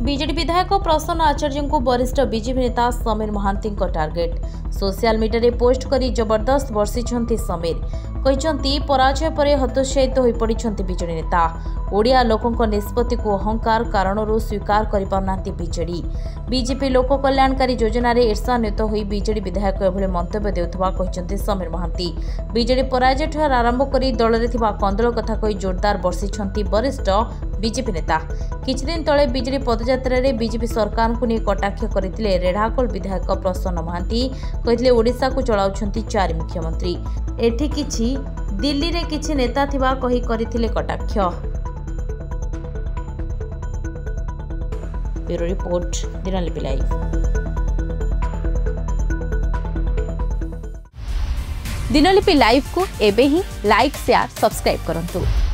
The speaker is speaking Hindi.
बीजेडी विधायक प्रसन्न आचार्य को वरिष्ठ बीजेपी नेता Samir Mahanti target social media रे पोस्ट करी जबरदस्त वर्षिछंती समीर कहते पराजय पर हतोत्साहित हो पड़िछंती बीजेडी नेता ओडिया लोकों निष्पत्ति को अहंकार कारणरू स्वीकार कर पारना बीजेडी बीजेपी लोक कल्याणकारी योजना रे ईर्षान्वित होई बीजेडी विधायक एभली मंतव्य देउथबा कहते समीर महांती बीजेडी पराजय ठार आरंभ करी दल रे थिबा कंदल कथा कही जोरदार वर्षिछंती वरिष्ठ बीजेपी नेता किछि दिन तळे बीजेडी पदयात्रा रे बीजेपी सरकार को नहीं कटाक्ष करथिले रेढाकोल विधायक प्रसन्न महांती कहथिले ओडिशा को चलाउछंती चारि मुख्यमंत्री एठी किछि दिल्ली रे किछि नेता थिबा कही करथिले कटाक्ष। Bureau report Dinalipi live. Dinalipi live को एबे ही लाइक शेयर सब्सक्राइब करंतु।